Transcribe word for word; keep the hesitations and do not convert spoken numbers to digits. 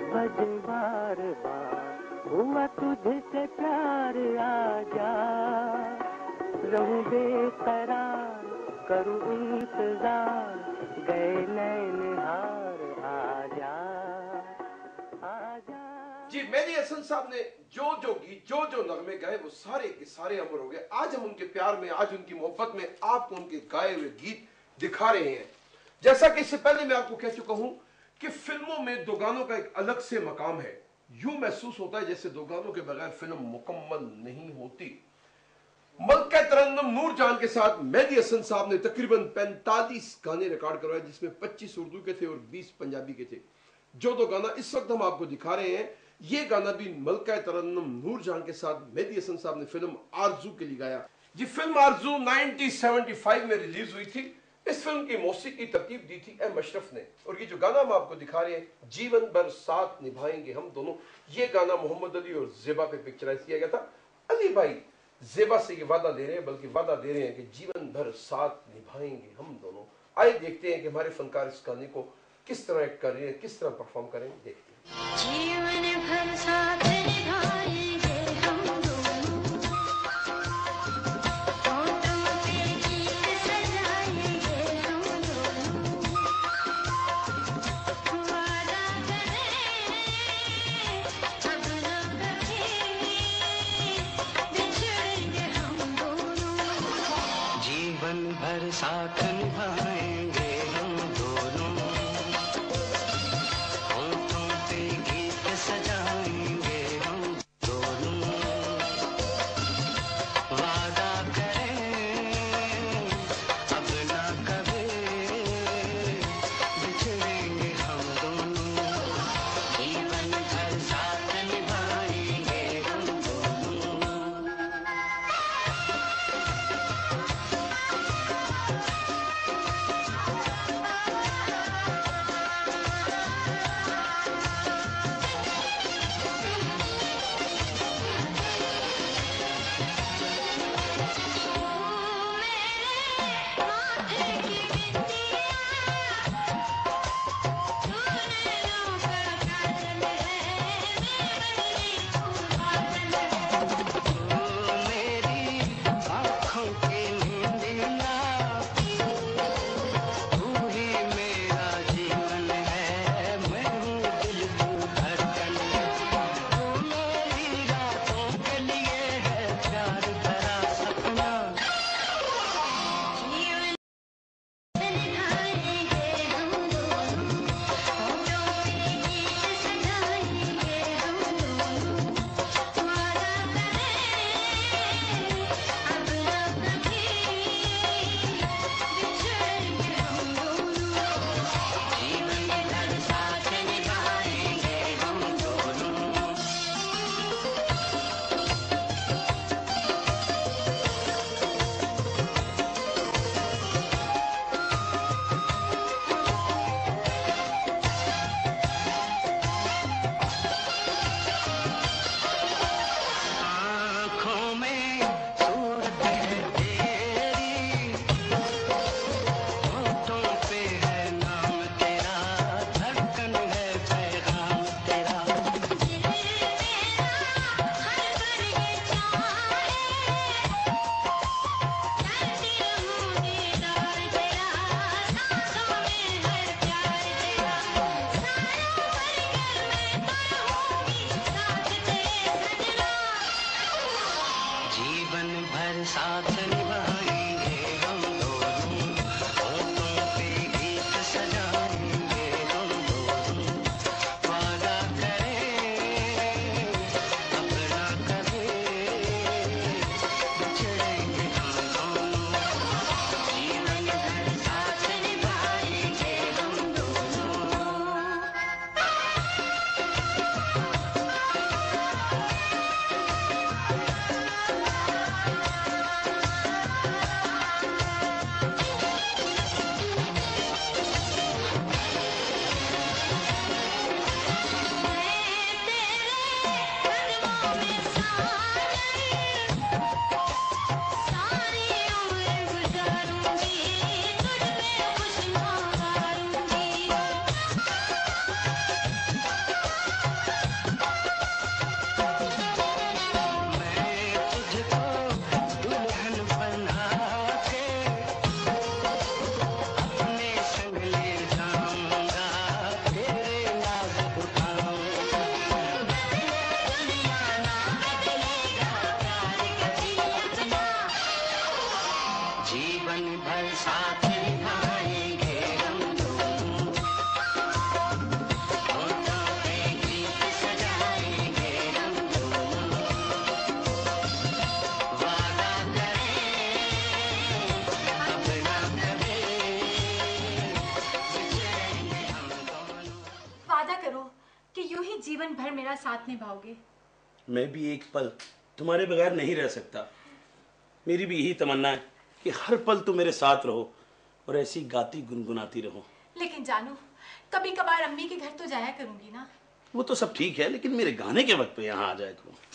बजे बार बार, हुआ तुझसे प्यार, आजा रहूं बेकरार, करूं इंतजार, गए नैन हार, आजा आजा। जी मेहदी हसन साहब ने जो जो गीत, जो जो नगमे गाए, वो सारे के सारे अमर हो गए। आज हम उनके प्यार में, आज उनकी मोहब्बत में आपको उनके गाए हुए गीत दिखा रहे हैं। जैसा कि इससे पहले मैं आपको कह चुका हूं कि फिल्मों में दो गानों का एक अलग से मकाम है। यूं महसूस होता है जैसे दो गानों के बगैर फिल्म मुकम्मल नहीं होती। मलका तरन्नुम नूरजहां के साथ मेहदी हसन साहब ने तकरीबन पैंतालीस गाने रिकॉर्ड करवाए, जिसमें पच्चीस उर्दू के थे और बीस पंजाबी के थे। जो दो गाना इस वक्त हम आपको दिखा रहे हैं, ये गाना भी मलका तरन्नुम नूरजहां के साथ मेहदी हसन साहब ने फिल्म आरजू के लिए गाया। जी फिल्म आरजू उन्नीस सौ पचहत्तर में रिलीज हुई थी। इस फिल्म की मौसीकी की तरतीब दी थी एम अशरफ ने, और ये जो गाना हम आपको दिखा रहे हैं, जीवन भर साथ निभाएंगे हम दोनों, ये गाना मोहम्मद अली और ज़ेबा पे पिक्चराइज किया गया था। अली भाई ज़ेबा से ये वादा दे रहे हैं, बल्कि वादा दे रहे हैं कि जीवन भर साथ निभाएंगे हम दोनों। आइए देखते हैं कि हमारे फनकार इस गाने को किस तरह एक्ट कर रहे हैं, किस तरह परफॉर्म करेंगे, देखते हैं। जीवन भर साथ निभाएंगे हम दोनों, होठों पे गीत सजाएंगे हम दोनों, वादा करें अब न कभी बिछड़ेंगे हम दोनों, जीवन भर साथ निभाएंगे हम दोनों, होठों पे गीत सजाएंगे हम दोनों, वादा करें अब ना कभी बिछड़ेंगे हम दोनों, जीवन भर साथ निभाएंगे हम दोनों। कि यूं ही जीवन भर मेरा साथ निभाओगे। मैं भी एक पल तुम्हारे बगैर नहीं रह सकता। मेरी भी यही तमन्ना है कि हर पल तुम मेरे साथ रहो और ऐसी गाती गुनगुनाती रहो। लेकिन जानू, कभी कभार अम्मी के घर तो जाया करूंगी ना। वो तो सब ठीक है, लेकिन मेरे गाने के वक्त पे यहाँ आ जाया करो।